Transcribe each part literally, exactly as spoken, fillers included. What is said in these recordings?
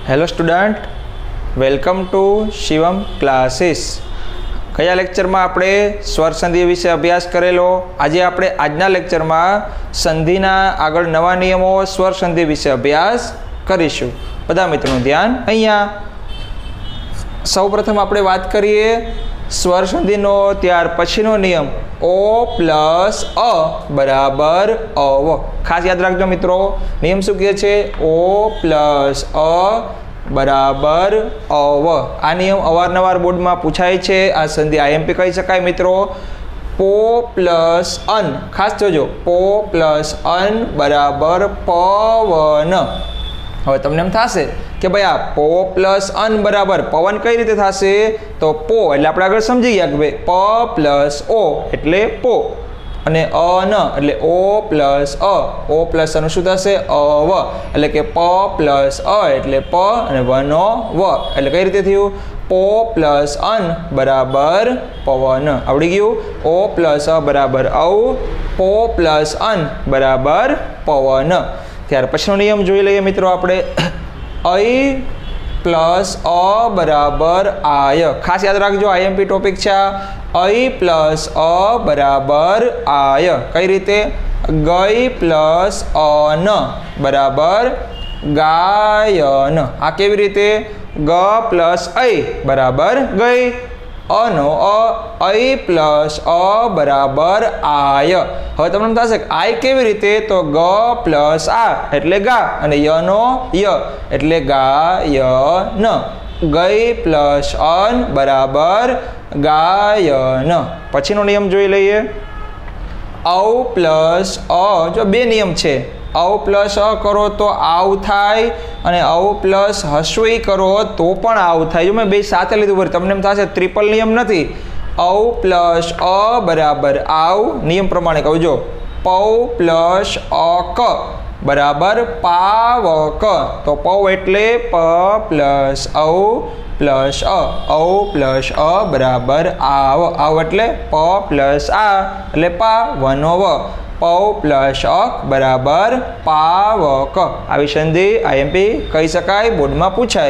Hello student, welcome to Shivam classes. कया lecture में आपणे स्वर संधि विषे अभ्यास करेलो। आज आपणे आजना लेक्चर में संधिना आगळ नवा नियमों स्वर संधि विषे अभ्यास करीशुं। बधा मित्रों ध्यान। अहींया सौ प्रथम आपणे वात करीए स्वर संधिनो, त्यार पछीनो नियम ओ प्लस अ बराबर अव। खास याद राखजो मित्रों, नियम शुं कहे छे? ओ प्लस अ बराबर अव। आ नियम अवारनवार बोर्ड में पूछाय छे। आ संधि आईएमपी कही शकाय मित्रों। पो प्लस अन, खास जोजो, पो प्लस अन बराबर पवन। हवे तमने एम थशे कि भाई आ पो प्लस अन बराबर पवन कई रीते थशे? तो पो एटले आपणे आगळ समजी गया कि भाई प प्लस ओ एटले पो अने अ न एटले ओ प्लस अ। ओ प्लस अनु शुं थशे? अव। एटले के प प्लस अ एटले प अने वनो व। एटले कई रीते थयुं? पो प्लस अन बराबर पवन। आवड़ी गयुं? ओ प्लस अ बराबर औ, पो प्लस अन बराबर पवन। त्यार पछीनो नियम जोई लईए मित्रों आपणे। आई प्लस अ बराबर आय। खास याद राखजो, आईएमपी टॉपिक छे। आई प्लस अ बराबर आय कई रीते? गई प्लस अन बराबर गायन। आ केवी रीते? ग प्लस आई बराबर गई। अनो अ, आई प्लस अ बराबर आय। हवे तमने थशे आय केवी रीते? तो ग प्लस आ एटले गा अने यनो य एटले गायन। गई प्लस अन बराबर गायन। पछीनो नियम जोई लईए। औ प्लस अ, जो बे नियम छे। औ प्लस अ करो तो आव थाय अने औ प्लस हस्वी करो तो पण आव थाय। जो मैं बे साथे लीधुं पर तमने एम थशे ट्रिपल नियम नथी। औ प्लस अ बराबर आव। नियम प्रमाणे कहूं जो, पौ प्लस अ क बराबर पावक। तो पौ एटले प प्लस औ प्लस अ। औ प्लस अ बराबर आव। आव एटले प प्लस आ एटले पा वनो व। पौ प्लस अ बराबर पावक। आवी संधि आईएमपी कही शकाय, बोर्ड में पूछाय।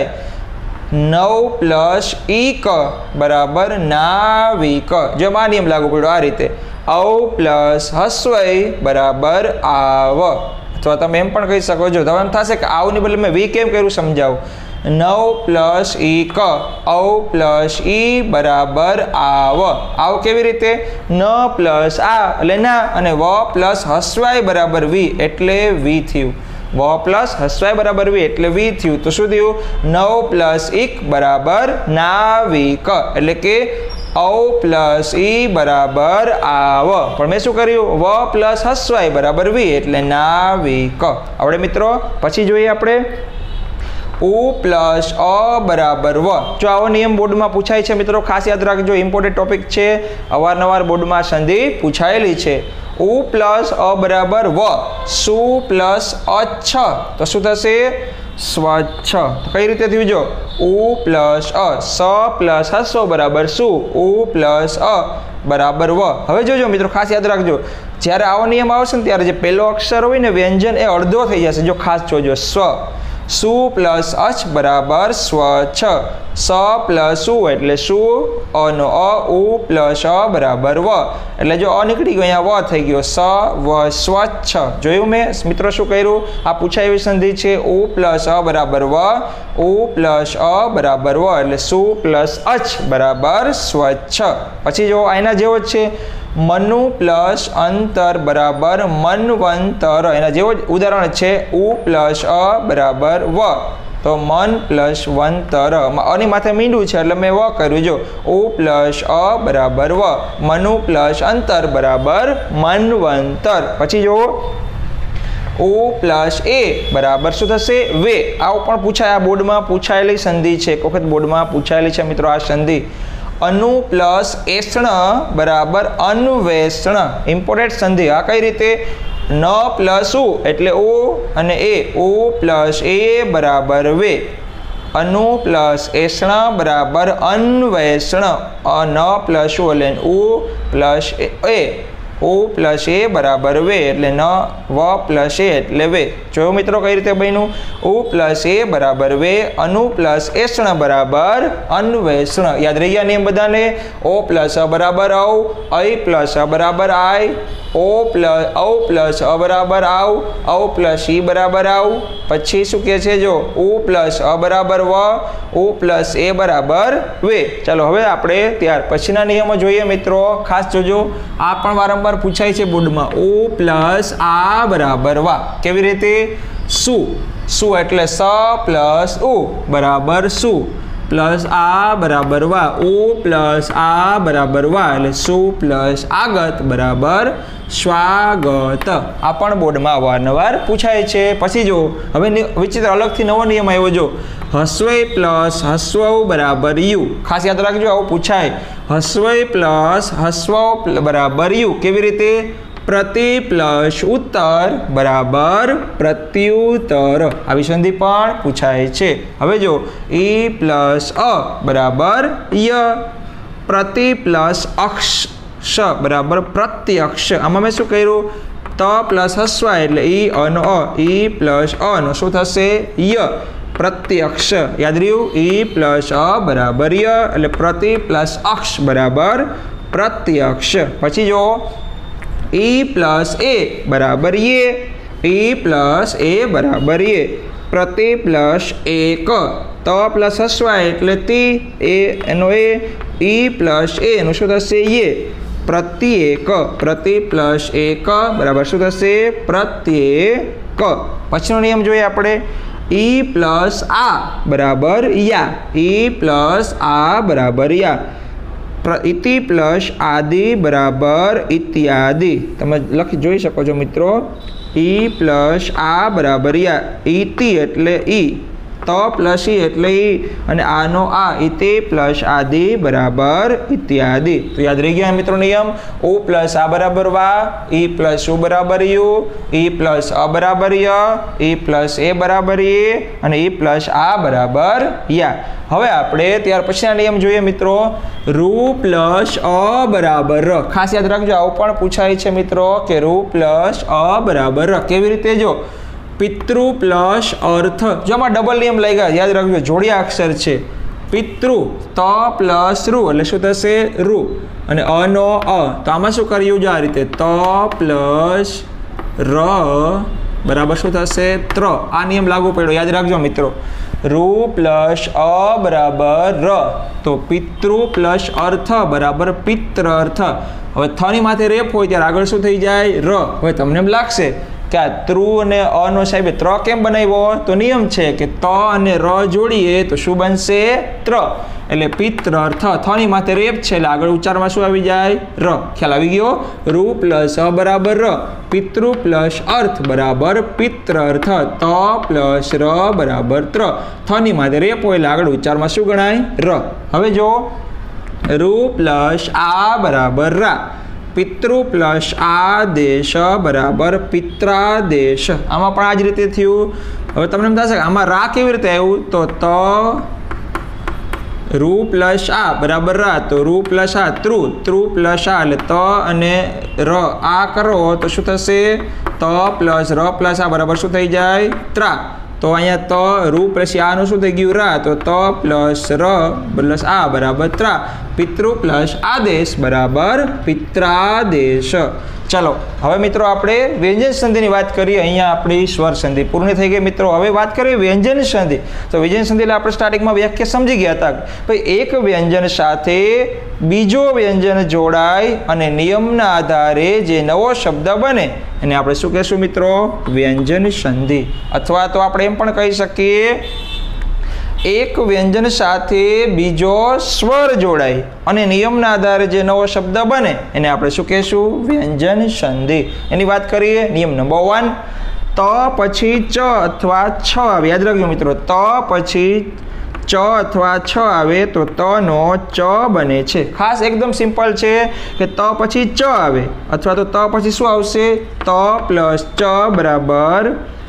नौ प्लस ईक बराबर नाविक। जो आ नियम लागू पड्यो आ रीते। औ प्लस हस्वई बराबर आव। अथवा तमे एम पण कही शको जो, तमे एम थशे कि आवनी बदले में वी केम कर्युं समजावुं। नौ प्लस ई क, औ प्लस ई बराबर आव। आव केवी रीते? न प्लस आ एटले ना अने व प्लस हस्वाय बराबर वी एटले वी थयुं। व प्लस हस्वाय बराबर वी एटले वी थयुं। तो शुं थयुं? नौ प्लस ईक बराबर नाविक एटले के औ प्लस ई बराबर आव। पण मैं शुं कर्युं? व प्लस हस्वाय बराबर वी एटले नाविक। आवडे मित्रों। पछी जोईए आपणे उ प्लस अ बराबर व। जो आवो नियम बोर्ड में पूछाय छे मित्रों, खास याद राखजो, इम्पोर्टेंट टॉपिक छे। अवारनवार बोर्ड में संधि पूछायेली छे। उ प्लस अ बराबर व। सु प्लस अच्छ तो शुं थशे? स्वच्छ। तो कई रीते थयुं जो? उ प्लस अ। स प्लस हस्व बराबर सु। उ प्लस अ बराबर व। हवे जोजो मित्रों, खास याद राखजो, ज्यारे आवो नियम आवशे ने त्यारे जे पहेलो अक्षर होय ने व्यंजन ए अर्धो थई जशे। जो खास जोजो, स्व। सु प्लस अच बराबर स्वच्छ। स प्लस उ एटले सु। अ नो अ, उ प्लस अ बराबर व एटले जो अ निकળી ગયો, અહીંયા व થઈ ગયો। स व स्वच्छ। જોયું મેં મિત્રો શું કર્યું? આ પૂછાય એવી સંધિ છે। उ પ્લસ અ બરાબર વ, उ પ્લસ અ બરાબર વ એટલે સુ પ્લસ અચ બરાબર સ્વચ્છ। પછી જો આના જેવો જ છે। मनु प्लस अंतर बराबर मनवंतर। एना जेवो उदाहरण छे। उ प्लस अ बराबर व तो मन प्लस वंतर। अनी माथे मींडू छे એટલે મેં વ કર્યું। જો उ प्लस अ बराबर व, मनु प्लस अंतर बराबर मनवंतर। પછી જો उ प्लस ए बराबर शुं थशे? वे। आव पण पूछाय, आ बोर्ड में पूछायेली संधि छे। एक वखत बोर्ड में पूछायेली छे मित्रों आ संधि। अनु प्लस एषण बराबर अन्वेषण। इम्पोर्टेंट संधि। आ कई रीते? न प्लस उ एटले ओ अने ए। ओ प्लस ए बराबर वे। अनु प्लस एषण बराबर अन्वेषण। न प्लस उ एटले उ प्लस ए। ઉ પ્લસ એ બરાબર વે એટલે ન વ પ્લસ એ એટલે વે. જોયું મિત્રો કઈ રીતે બન્યું? ઉ પ્લસ એ બરાબર વે, અનુ પ્લસ એષણ બરાબર અન્વેષણ. યાદ રહી ગયા નિયમ બધાને? ઓ પ્લસ અ બરાબર ઔ, ऐ પ્લસ અ બરાબર આય, ઓ પ્લસ ઔ પ્લસ અ બરાબર આવ, ઔ પ્લસ ઈ બરાબર આવ. પછી શું કહે છે? જો ઉ પ્લસ અ બરાબર વ, ઉ પ્લસ એ બરાબર વે. ચાલો હવે આપણે ત્યાર પછીના નિયમો જોઈએ મિત્રો. ખાસ જોજો, આ પણ વારંવાર પૂછાય છે બોર્ડમાં. ઉ પ્લસ આ બરાબર વા. કેવી રીતે? શું શું એટલે સ પ્લસ ઉ બરાબર શું, પ્લસ આ બરાબર વા, ઉ પ્લસ આ બરાબર વા એટલે શું પ્લસ આગત બરાબર સ્વાગત. આ પણ બોર્ડમાં અવારનવાર પૂછાય છે. પછી જો હવે વિચિત્ર અલગથી નવો નિયમ આવ્યો. જો હસ્વૈ પ્લસ હસ્વ બરાબર યુ. ખાસ યાદ રાખજો, આવું પૂછાય. હસ્વૈ પ્લસ હસ્વ બરાબર યુ. કેવી રીતે? પ્રતિ પ્લસ ઉત્તર બરાબર પ્રત્યુત્તર. આવી સંધિ પણ પૂછાય છે. હવે જો ઈ પ્લસ અ બરાબર ય, પ્રતિ પ્લસ અક્ષ શ બરાબર પ્રત્યક્ષ. આમાં મેં શું કર્યું? ત પ્લસ હસ્વા એટલે ઈ અનો અ, ઈ પ્લસ અ નો શું થશે? ય પ્રત્યક્ષ. યાદ રહ્યું? ઈ પ્લસ અ બરાબર ય એટલે પ્રતિ પ્લસ અક્ષ બરાબર પ્રત્યક્ષ. પછી જો ઈ પ્લસ એ બરાબર એ, ઈ પ્લસ એ બરાબર એ, પ્રતિ પ્લસ એક, ત પ્લસ હસ્વા એટલે તી, એ એનો એ, ઈ પ્લસ એ એનું શું થશે? એ પ્રત્યેક. પ્રતિ પ્લસ એક બરાબર શું થશે? પ્રત્યેક. પછીનો નિયમ જોઈએ આપણે. ઈ પ્લસ આ બરાબર યા, ઈ પ્લસ આ બરાબર યા, ઇતિ પ્લસ આદિ બરાબર ઇત્યાદિ. તમે લખી જોઈ શકો છો મિત્રો. ઈ પ્લસ આ બરાબર યા, ઇતિ એટલે ઈ, ત પ્લસ ઈ એટલે ઈ, અને આનો આ, ઇતિ પ્લસ આદિ બરાબર ઇત્યાદિ. તો યાદ રહી ગયા મિત્રો નિયમ. ઉ પ્લસ આ બરાબર વા, ઈ પ્લસ ઉ બરાબર યુ, ઈ પ્લસ અ બરાબર ય, ઈ પ્લસ એ બરાબર એ, અને ઈ પ્લસ આ બરાબર યા. હવે આપણે ત્યાર પછીના નિયમ જોઈએ મિત્રો. રૂ પ્લસ અ બરાબર ર. ખાસ યાદ રાખજો, આવું પણ પૂછાય છે મિત્રો કે રૂ પ્લસ અ બરાબર ર. કેવી રીતે? જો પિતૃ પ્લસ અર્થ. જો આમાં ડબલ નિયમ લઈ ગયા, યાદ રાખજો, જોડિયા અક્ષર છે. પિતૃ ત પ્લસ રૂ એટલે શું થશે? રૂ, અને અનો અ. તો આમાં શું કર્યું? જો આ રીતે ત પ્લસ ર બરાબર શું થશે? ત્ર. આ નિયમ લાગુ પડ્યો, યાદ રાખજો મિત્રો. રૂ પ્લસ અ બરાબર ર, તો પિતૃ પ્લસ અર્થ બરાબર પિત્ર અર્થ. હવે થ ની માથે રેપ હોય ત્યારે આગળ શું થઈ જાય? ર. હવે તમને એમ લાગશે કે આ ત્રુ અને અ નો સાહેબે ત્ર કેમ બનાવ્યો? તો નિયમ છે કે ત અને ર જોડીએ તો શું બનશે? ત્ર. એટલે પિત્ર અર્થ. થ ની માથે રેપ છે એટલે આગળ ઉચ્ચારમાં શું આવી જાય? ર. ખ્યાલ આવી ગયો? રૂ પ્લસ અ બરાબર ર, પિતૃ પ્લસ અર્થ બરાબર પિત્ર અર્થ, ત પ્લસ ર બરાબર ત્ર. થ ની માથે રેપ હોય એટલે આગળ ઉચ્ચારમાં શું ગણાય? ર. હવે જો રૂ પ્લસ આ બરાબર રા, પિતૃ પ્લસ આદેશ બરાબર પિત્રાદેશ. આમાં પણ આ જ રીતે થયું. હવે તમને એમ થશે આમાં રા કેવી રીતે આવ્યું? તો ત રૂ પ્લસ આ બરાબર રા, તો રૂ પ્લસ આ ત્રુ, ત્રુ પ્લસ આ એટલે ત અને ર આ કરો તો શું થશે? ત પ્લસ ર પ્લસ આ બરાબર શું થઈ જાય? ત્રા. તો અહીંયા ત રૂ પ્લસ આનું શું થઈ ગયું? રા. તો ત પ્લસ ર પ્લસ આ બરાબર ત્રા. પિતૃ પ્લસ આદેશ બરાબર પિત્રાદેશ. ચાલો હવે મિત્રો આપણે વ્યંજન સંધિની વાત કરીએ. અહીંયા આપણી સ્વર સંધિ પૂર્ણ થઈ ગઈ મિત્રો. હવે વાત કરીએ વ્યંજન સંધિ. તો વ્યંજન સંધિ એટલે આપણે સ્ટાર્ટિંગમાં વ્યાખ્યા સમજી ગયા હતા. ભાઈ એક વ્યંજન સાથે બીજો વ્યંજન જોડાય અને નિયમના આધારે જે નવો શબ્દ બને એને આપણે શું કહેશું મિત્રો? વ્યંજન સંધિ. અથવા તો આપણે એમ પણ કહી શકીએ એક વ્યંજન સાથે બીજો સ્વર જોડાય અને નિયમના આધારે જે નવો શબ્દ બને એને આપણે શું કહેશું? વ્યંજન સંધિ. એની વાત કરીએ. નિયમ નંબર વન, ત પછી ચ અથવા છ આવે. યાદ રાખજો મિત્રો, ત પછી ચ અથવા છ આવે તો ત નો ચ બને છે. ખાસ એકદમ સિમ્પલ છે કે ત પછી ચ આવે અથવા તો ત પછી શું આવશે? ત પ્લસ ચ બરાબર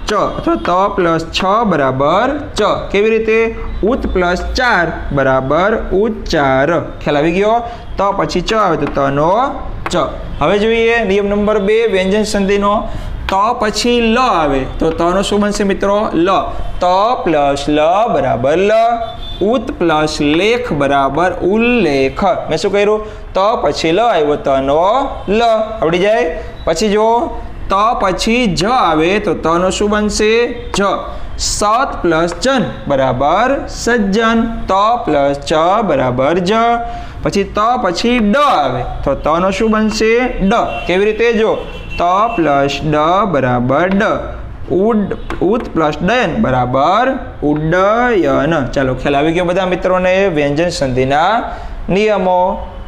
ચ અથવા ત પ્લસ છ બરાબર ચ. કેવી રીતે? ઉત પ્લસ ચાર બરાબર ઉચ્ચાર. ખ્યાલ આવી ગયો? ત પછી ચ આવે તો તનો ચ. હવે જોઈએ નિયમ નંબર બે વ્યંજન સંધિનો. ત પછી લ આવે તો તનો શું બનશે મિત્રો? લ. ત પ્લસ લ બરાબર લ. ઉત પ્લસ લેખ બરાબર ઉલ્લેખ. મેં શું કર્યું? ત પછી લ આવ્યો તનો લ. આવડી જાય? પછી જો ત પછી જ આવે તો તનો શું બનશે? જ. સત પ્લસ જન બરાબર સજ્જન. ત પ્લસ ચ બરાબર જ. પછી ત પછી ડ આવે તો તનો શું બનશે? ડ. કેવી રીતે? જો ત પ્લસ ડ બરાબર ડ. ઉડ ઉત પ્લસ ડયન બરાબર ઉડ્ડયન. ચાલો ખ્યાલ આવી ગયો બધા મિત્રોને વ્યંજન સંધિના નિયમો.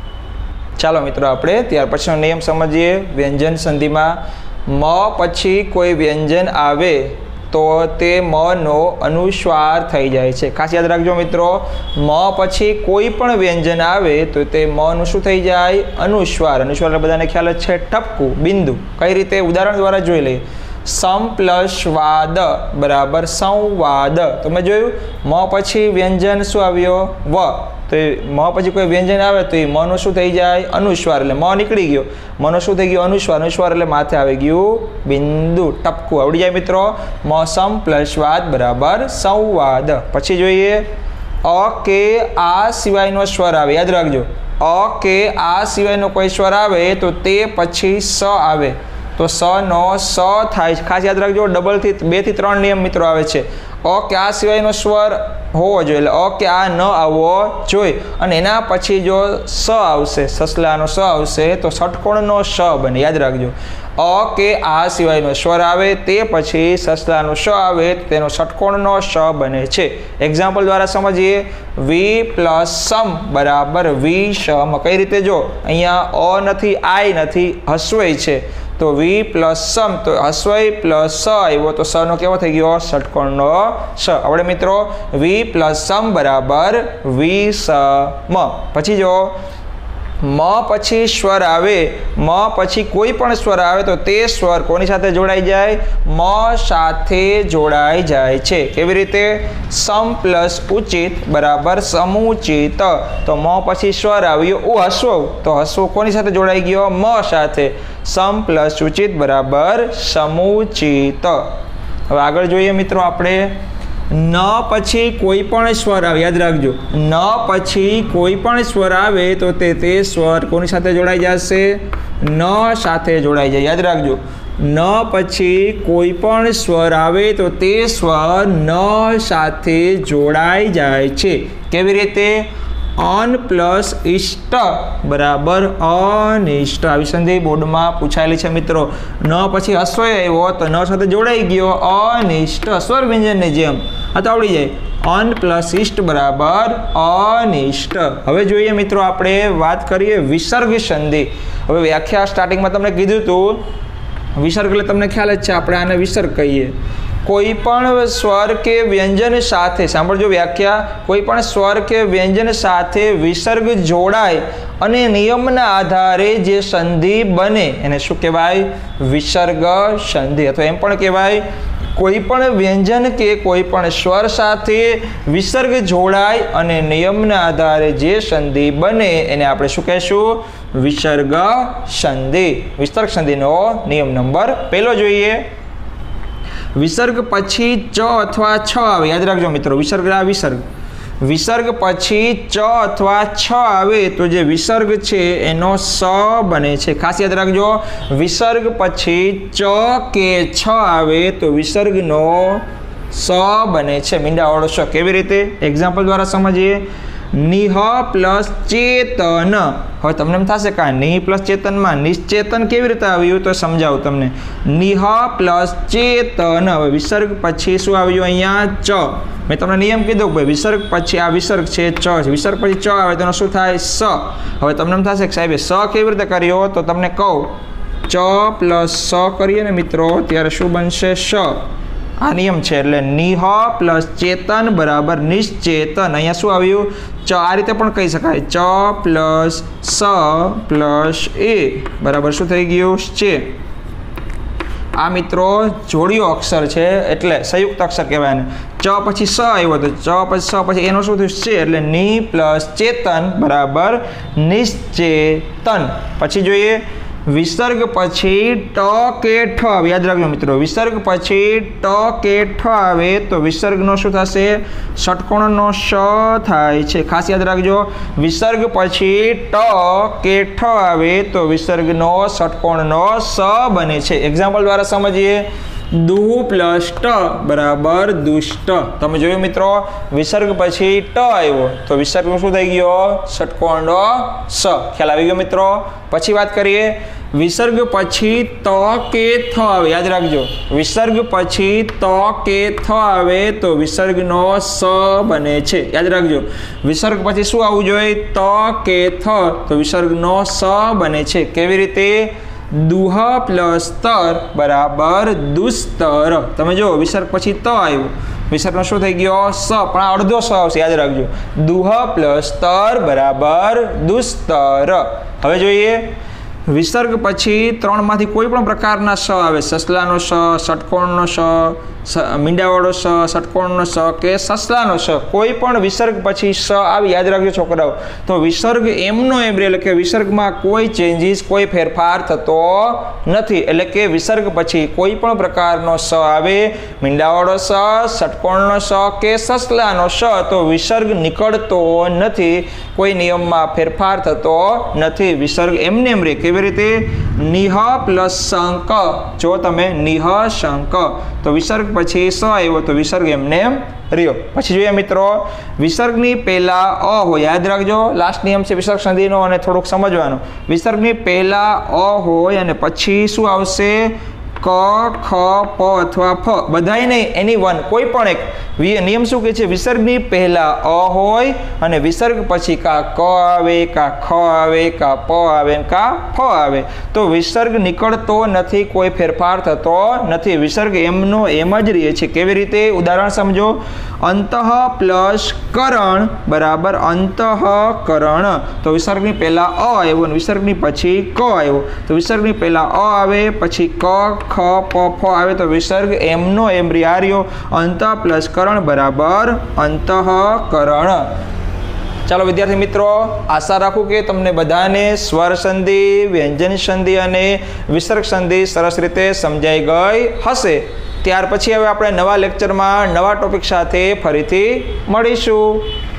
ચાલો મિત્રો આપણે ત્યાર પછીનો નિયમ સમજીએ. વ્યંજન સંધિમાં મ પછી કોઈ વ્યંજન આવે તો તે મનો અનુસ્વાર થઈ જાય છે. ખાસ યાદ રાખજો મિત્રો, મ પછી કોઈ પણ વ્યંજન આવે તો તે મનું શું થઈ જાય? અનુસ્વાર. અનુસ્વાર એટલે બધાને ખ્યાલ જ છે, ટપકું, બિંદુ. કઈ રીતે? ઉદાહરણ દ્વારા જોઈ લઈએ. સમ પ્લસ વાદ બરાબર સંવાદ. તમે જોયું મ પછી વ્યંજન શું આવ્યો? વ. તો મ પછી કોઈ વ્યંજન આવે તો એ મનો શું થઈ જાય? અનુસ્વાર. એટલે મ નીકળી ગયો, મનો શું થઈ ગયો? અનુસ્વાર. અનુસ્વાર એટલે માથે આવી ગયું બિંદુ, ટપકું. આવડી જાય મિત્રો? મ સમ પ્લસ વાદ બરાબર સંવાદ. પછી જોઈએ અ કે આ સિવાયનો સ્વર આવે. યાદ રાખજો, અ કે આ સિવાયનો કોઈ સ્વર આવે તો તે પછી સ આવે તો સ નો સ થાય. ખાસ યાદ રાખજો, ડબલ થી બે થી ત્રણ નિયમ મિત્રો આવે છે. અ કે આ સિવાયનો સ્વર હોવો જોઈએ, એટલે અ કે આ ન આવવો જોઈએ. અને એના પછી જો સ આવશે, સસલાનો સ આવશે તો ષટકોણનો સ બને. યાદ રાખજો, અ કે આ સિવાયનો સ્વર આવે તે પછી સસલાનો સ આવે તેનો ષટકોણનો સ બને છે. એક્ઝામ્પલ દ્વારા સમજીએ. વી પ્લસ સમ બરાબર વી સમ. કઈ રીતે? જો અહીંયા અ નથી, આઈ નથી, હસ્વઈ છે તો વી પ્લસ સમ, તો હસ્વઈ પ્લસ સ આવ્યો તો સ નો કેવો થઈ ગયો? ષટકોણનો સ. આપણે મિત્રો વી પ્લસ સમ બરાબર વી સમ. પછી જો મ પછી સ્વર આવે, મ પછી કોઈ પણ સ્વર આવે તો તે સ્વર કોની સાથે જોડાઈ જાય? મ સાથે જોડાઈ જાય છે. કેવી રીતે? સમ પ્લસ ઉચિત બરાબર સમુચિત. તો મ પછી સ્વર આવ્યો ઉ હસ્વ, તો હસ્વ કોની સાથે જોડાઈ ગયો? મ સાથે. સમ પ્લસ ઉચિત બરાબર સમુચિત. હવે આગળ જોઈએ મિત્રો આપણે. ન પછી કોઈ પણ સ્વર આવે. યાદ રાખજો, ન પછી કોઈ પણ સ્વર આવે તો તે તે સ્વર કોની સાથે જોડાઈ જશે? ન સાથે જોડાઈ જાય. યાદ રાખજો, ન પછી કોઈ પણ સ્વર આવે તો તે સ્વર ન સાથે જોડાઈ જાય છે. કેવી રીતે? અન પ્લસ ઇષ્ટ બરાબર અનિષ્ટ. આવી સંધિ બોર્ડમાં પૂછાયેલી છે મિત્રો. ન પછી અસ્વય આવ્યો તો ન સાથે જોડાઈ ગયો અનિષ્ટ, સ્વર વ્યંજનની જેમ. આ તો આવડી જાય. અન પ્લસ ઇષ્ટ બરાબર અનિષ્ટ. હવે જોઈએ મિત્રો આપણે વાત કરીએ વિસર્ગ સંધિ. હવે વ્યાખ્યા સ્ટાર્ટિંગમાં તમને કીધું હતું, વિસર્ગ એટલે તમને ખ્યાલ જ છે, આપણે આને વિસર્ગ કહીએ. કોઈ પણ સ્વર કે વ્યંજન સાથે, સાંભળજો વ્યાખ્યા, કોઈ પણ સ્વર કે વ્યંજન સાથે વિસર્ગ જોડાય અને નિયમના આધારે જે સંધિ બને એને શું કહેવાય? વિસર્ગ સંધિ. અથવા એમ પણ કહેવાય કોઈ પણ વ્યંજન કે કોઈ પણ સ્વર સાથે વિસર્ગ જોડાય અને નિયમના આધારે જે સંધિ બને એને આપણે શું કહેશું? વિસર્ગ સંધિ. વિસર્ગ સંધિનો નિયમ નંબર પહેલો જોઈએ. વિસર્ગ પછી ચ અથવા છ આવે. યાદ રાખજો મિત્રો, વિસર્ગ આ વિસર્ગ વિસર્ગ પછી ચ અથવા છ આવે તો જે વિસર્ગ છે એનો સ બને છે. ખાસ યાદ રાખજો, વિસર્ગ પછી ચ કે છ આવે તો વિસર્ગનો સ બને છે, મીંડાવાળો સ. કેવી રીતે? એક્ઝામ્પલ દ્વારા સમજીએ. નિહ પ્લસ ચેતન. હવે તમને એમ થશે કે નિહ પ્લસ ચેતનમાં નિશ્ચેતન કેવી રીતે આવ્યું? તો સમજાવું તમને. નિહ પ્લસ ચેતન. હવે વિસર્ગ પછી શું આવ્યું? અહીંયા ચ. મેં તમને નિયમ કીધો ભાઈ, વિસર્ગ પછી આ વિસર્ગ છે ચ છે, વિસર્ગ પછી ચ આવે તો શું થાય? સ. હવે તમને એમ થશે કે સાહેબ સ કેવી રીતે કર્યો? તો તમને કહું, ચ પ્લસ સ કરીએ ને મિત્રો ત્યારે શું બનશે? સ. આ નિયમ છે. એટલે નિહ પ્લસ ચેતન બરાબર નિશ્ચેતન. અહીંયા શું આવ્યું? ચ. આ રીતે પણ કહી શકાય, ચ પ્લસ સ પ્લસ એ બરાબર શું થઈ ગયું? છે. आ मित्रों जोड़ियो अक्षर है एटले संयुक्त अक्षर कहवाय ने। च पछी स आव्यो तो च पछी स पछी एनो शुं थयुं चे एटले नि प्लस चेतन बराबर निश्चेतन। पछी जोईए विसर्ग पछी ट के ठ आवे, याद राखજો मित्रों विसर्ग पछी ट के ठ आवे तो विसर्गनो शुं थशे षटकोणनो श थाय छे। खास याद राखજો विसर्ग पछी ट के ठ आवे तो विसर्गनो षटकोणनो स बने छे। एक्जाम्पल द्वारा समझिए। दु प्लस ट बराबर दुष्ट। तमे जोयुं मित्रों विसर्ग पछी ट आव्यो तो विसर्ग शुं थई गयो षटकोणनो स। ख्याल आवी गयो मित्रों। पछी बात करिए विसर्ग पछी त के थ आवे, याद राखજો विसर्ग पछी त के थ आवे तो विसर्गनो स बने छे। याद राखજો विसर्ग पछी शुं आववुं जोईए त के थ तो विसर्गनो स बने छे। केवी रीते दुह प्लस तर बराबर दुस्तर। तमे जो विसर्ग पछी त आव्यो विसर्ग शुं थई गयो स पण आ अर्धो स आवशे, याद राखજો दुह प्लस तर बराबर दुस्तर। हवे जोईए विसर्ग पछी त्रण मांथी कोईपण प्रकारना स आवे, ससलानो स, षटकोणनो स, मींडावाळो स, षटकोणनो स के ससलानो स, कोईपण विसर्ग पछी स आवे, याद राखજો छोकराओ। तो विसर्ग एमनो एम रहे એટલે કે વિસર્ગમાં કોઈ ચેન્જીસ કોઈ ફેરફાર થતો નથી। એટલે કે વિસર્ગ પછી કોઈ પણ પ્રકારનો સ આવે, મીંડાવાળો સ, ષટકોણનો સ કે સસલાનો સ તો વિસર્ગ નીકળતો નથી, કોઈ નિયમમાં ફેરફાર થતો નથી। વિસર્ગ એમને એમ રહે। કેવી रीते निह प्लस शंक, जो तमे निह शंक तो विसर्ग पछी स आव्यो तो विसर्ग एमने एम रह्यो। पछी जोईए मित्रों विसर्गनी पहेला अ हो, याद राखજો लास्ट नियम छे विसर्ग संधिनो अने थोड़ुंक समजवानुं। विसर्गनी पहेला अ होय अने पछी शुं आवशे क ख प अथवा फ, बधाय नहीं एनी वन कोई पण एक। नियम शुं कहे छे विसर्गनी पहेला अ होय अने विसर्ग पछी का क आवे, का ख आवे, का प आवे, का फ आवे तो विसर्ग निकळतो नथी, कोई फेरफार थतो नथी। विसर्ग एमनो एम ज रहे छे। केवी रीते उदाहरण समझो। अंतः प्लस करण बराबर अंतःकरण तो विसर्गनी पहेला अ आव्यो अने विसर्गनी पछी क आव्यो तो विसर्गनी पहेला अ आवे पछी क ख प फ आवे तो विसर्ग एमनो एम रियार्यो अंत प्लस करण बराबर अंतःकरण। चलो विद्यार्थी मित्रों आशा राखूं के तमने बधाने स्वर संधि, व्यंजन संधि अने विसर्ग संधि सरस रीते समजाई गई हशे। त्यार पछी हवे आपणे नवा लेक्चर में नवा टॉपिक साथे फरीथी मळीशुं।